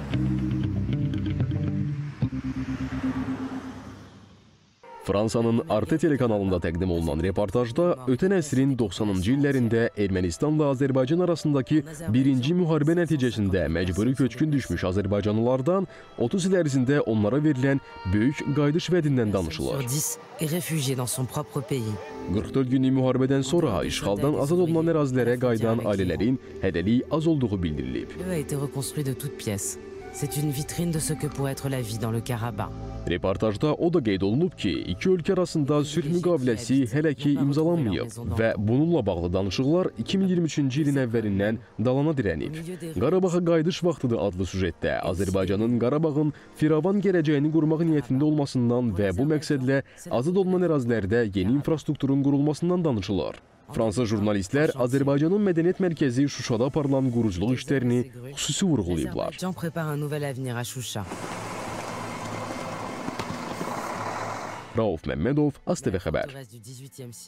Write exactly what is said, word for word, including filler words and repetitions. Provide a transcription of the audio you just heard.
Fransanın Arte telekanalında təqdim olunan reportajda ötən əsrin doxsanıncı illərində Ermənistanla Azərbaycan arasındakı birinci müharibə nəticəsində məcburi köçkün düşmüş Azərbaycanlılardan otuz il ərzində onlara verilən böyük qayıdış vədindən danışılır. qırx dörd günlük müharibədən sonra işğaldan azad olunan ərazilərə qayıdan ailələrin hədəlik az olduğu bildirilib. C'est une vitrine de ce que pourrait être la vie dans le Karabağ. Reportajda o da qeyd olunub ki, iki ölkə arasında sülh müqaviləsi hələ ki imzalanmayıb və bununla bağlı danışıqlar iki min iyirmi üçüncü ilin əvvəlindən dalana dirənib. Qarabağa qayıdış vaxtıdır adlı süjetdə Azərbaycanın Qarabağın firavan gələcəyini qurmaq niyyətində olmasından və bu məqsədlə azad olunan ərazilərdə yeni infrastrukturun qurulmasından danışılır. Fransız jurnalistlər Azərbaycanın mədəniyyət mərkəzi Şuşada aparılan quruculuq işlərini xüsusi vurğulayıblar. Rauf Məmmədov, AzTV Xəbər.